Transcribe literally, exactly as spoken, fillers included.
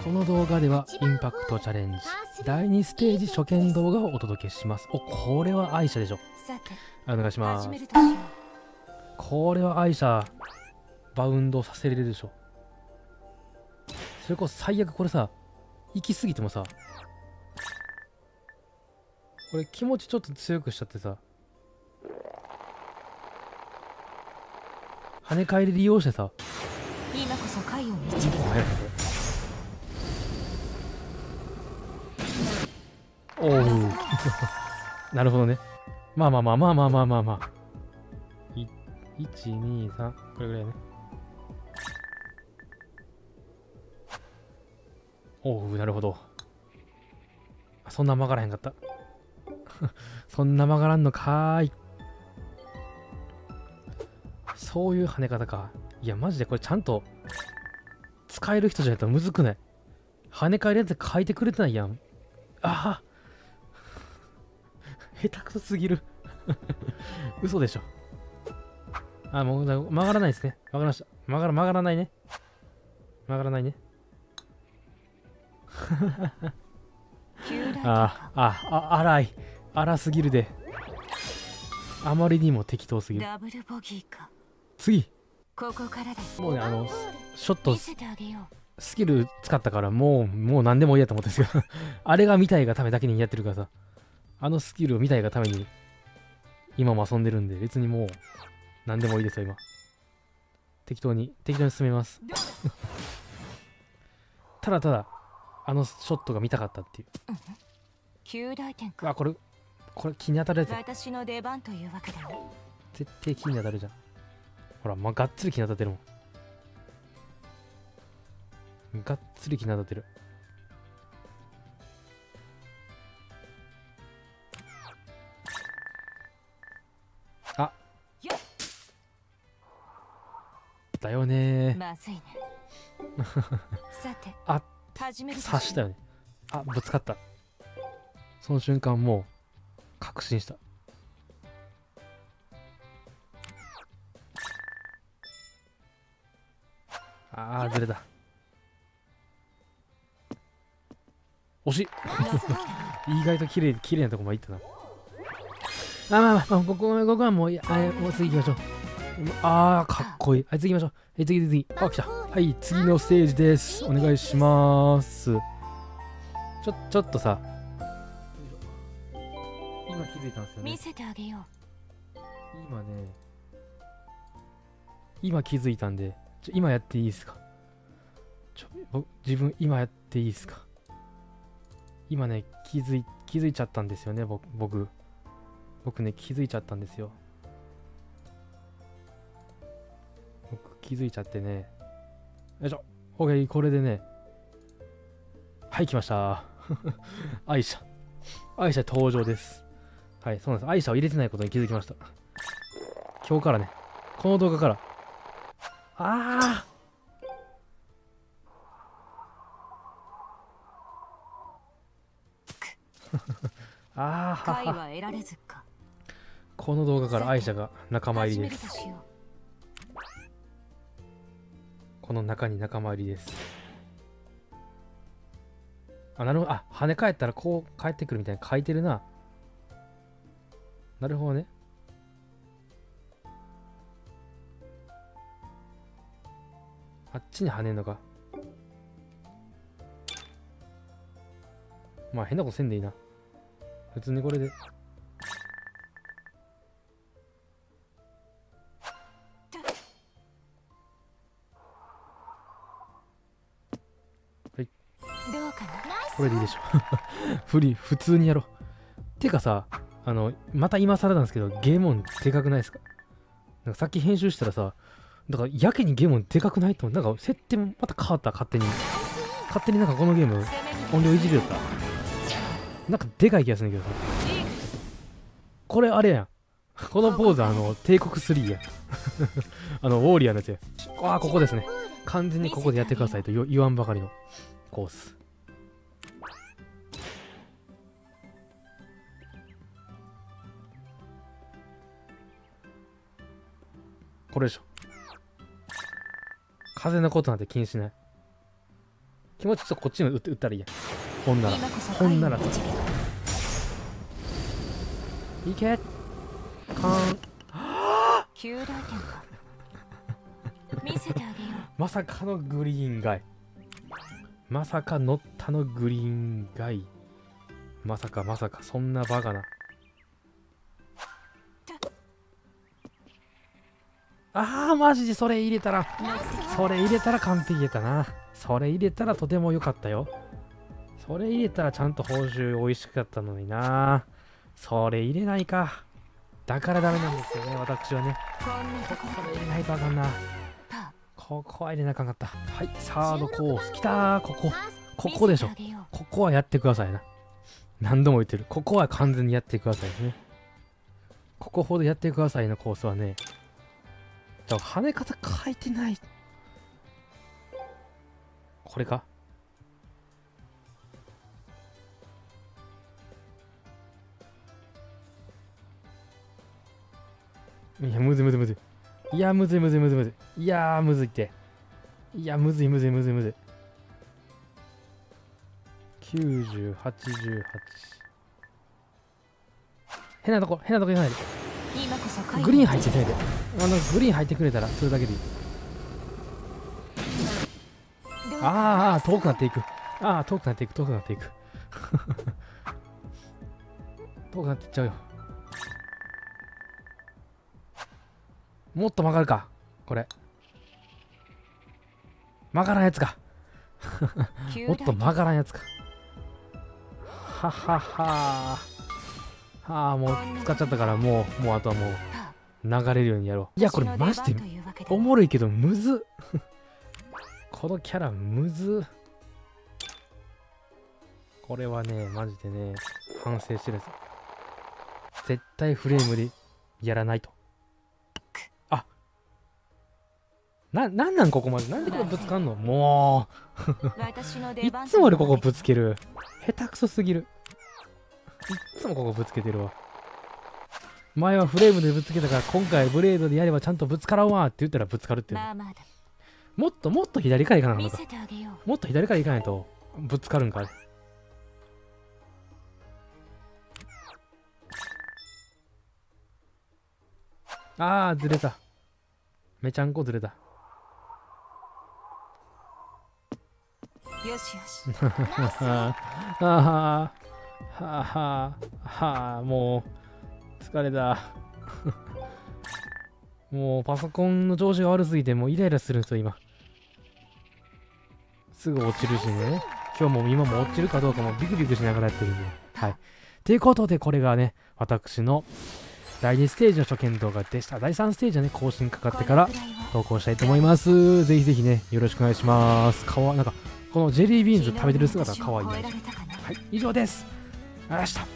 この動画ではインパクトチャレンジだいにステージ初見動画をお届けします。お、これは愛車でしょ。お願いします。これは愛車バウンドさせれるでしょ。それこそ最悪これさ、行き過ぎてもさ、これ気持ちちょっと強くしちゃってさ、跳ね返り利用してさ、 今こそ回を導く。 おおなるほどね。まあまあまあまあまあまあまあまあ。いち、に、さん、これぐらいね。おおなるほど。そんな曲がらへんかった。そんな曲がらんのかーい。そういう跳ね方か。いや、マジでこれちゃんと使える人じゃないとむずくない？跳ね返りやつ書いてくれてないやん。ああ下手くそすぎる。嘘でしょ。あ、もう曲がらないですね。わかりました。曲がら、曲がらないね。曲がらないね。ああ、あ、荒い。荒すぎるで。あまりにも適当すぎる。次。もうね、あの、ショット、スキル使ったから、もう、もう何でもいいやと思ってるんですけど、あれが見たいがためだけにやってるからさ、あのスキルを見たいがために、今も遊んでるんで、別にもう、何でもいいですよ、今。適当に、適当に進めます。ただただ、あのショットが見たかったっていう。あ、これ、これ気に当たるやつ。 私の出番というわけだ。 絶対気に当たるじゃん。ほら、まあ、がっつり気に当たってるもん。がっつり気に当たってる。あだよねー。 まずいね。さて、 あ刺したよね。あ、ぶつかった。その瞬間もう確信した。あーずれだ。惜しい。意外と綺麗綺麗なとこまで行ったな。あ、まあまあ、まあ、ここここはもう、あもう次行きましょう。あーかっこいい。はい、次行きましょう。はい、次次。あ、来た。はい、次のステージです。お願いします。ちょ、ちょっとさ、今気づいたんですよね。 見せてあげよう。 今ね、今気づいたんで、ちょ今やっていいですか？ちょ僕自分今やっていいですか？今ね、気づい、気づいちゃったんですよね、僕。僕僕ね、気づいちゃったんですよ。僕気づいちゃってね。よいしょ。OK、これでね。はい、来ました。愛車。愛車登場です。はい、そうなんです。愛車を入れてないことに気づきました。今日からね、この動画から。ああああはは。この動画から愛車が仲間入りです。この中に仲間入りです。あ、なるほど。あ、跳ね返ったらこう帰ってくるみたいな書いてるな。なるほどね。あっちに跳ねんのか。まあ変なことせんでいいな。普通にこれで。はい。これでいいでしょ。フリー、普通にやろう。てかさ、あの、また今更なんですけど、ゲーム音でかくないですか？なんかさっき編集したらさ、だからやけにゲーム音でかくないと思う。なんか設定もまた変わった、勝手に。勝手になんかこのゲーム音量いじりよった。なんかでかい気がするんだけどさ。これあれやん。このポーズあの、帝国スリーや。あの、ウォーリアーのやつや。ああ、ここですね。完全にここでやってくださいと言わんばかりのコース。これでしょ。風のことなんて気にしない。 気持ちちょっとこっちに打って打ったらいいや。ほんなら今こそほんなら回を導くいけカーン。 旧来店か見せてあげよまさかのグリーンガイ。まさか乗ったのグリーンガイ。まさかまさかそんなバカな。あーマジでそれ入れたらそれ入れたら完璧やったな。それ入れたらとても良かったよ。それ入れたらちゃんと報酬美味しかったのにな。それ入れないか。だからダメなんですよね私はね。 う。こんなとここれ入れないとあかんな。 パここは入れなあかんかった。はいサードコースきたー。ここここでしょ。 見せてあげよここはやってくださいな。何度も言ってる。ここは完全にやってくださいね。ここほどやってくださいのコースはね。じゃあ跳ね方書いてない。これか。いやむずいむずいむずい。いやむずいむずいむずいむずい。いやーむずいって。いやむずいむずいむずいむずい。きゅうじゅう、はちじゅうはち。変なとこ変なとこ言わないで。 う。今こそ回をグリーン入ってないで。あのグリーン入ってくれたらそれだけでいい。 どうかあーあー遠くなっていく。ああ遠くなっていく遠くなっていく。遠くなっていっちゃうよ。もっと曲がるかこれ。曲がらんやつか。 旧来もっと曲がらんやつか。ははははあもう使っちゃったからもうもうあとはもうパ流れるようにやろう。いやこれマジででおもろいけどむずっ。このキャラむずっ。これはねマジでね反省してるんですよ。絶対フレームでやらないと。あな、なんなんここまでなんでこれぶつかんのも私のうい出番っつも俺ここぶつける。下手くそすぎる。いっつもここぶつけてるわ。前はフレームでぶつけたから今回ブレードでやればちゃんとぶつからんわって言ったらぶつかるっていうの。 まあまあだもっともっと左から行かなあかん見のか。 せてあげよう。 もっと左から行かないとぶつかるんかあれ。あーずれた。めちゃんこずれた。 よしよし。 はあはあはあはあはあもう疲れた。もうパソコンの調子が悪すぎてもうイライラするんですよ今。すぐ落ちるしね。今日も今も落ちるかどうかもビクビクしながらやってるんで。はい。ということでこれがね私のだいにステージの初見動画でした。だいさんステージはね更新かかってから投稿したいと思います。ぜひぜひねよろしくお願いします。かわなんかこのジェリービーンズ食べてる姿が可愛いな。はい以上です。ありがとうございました。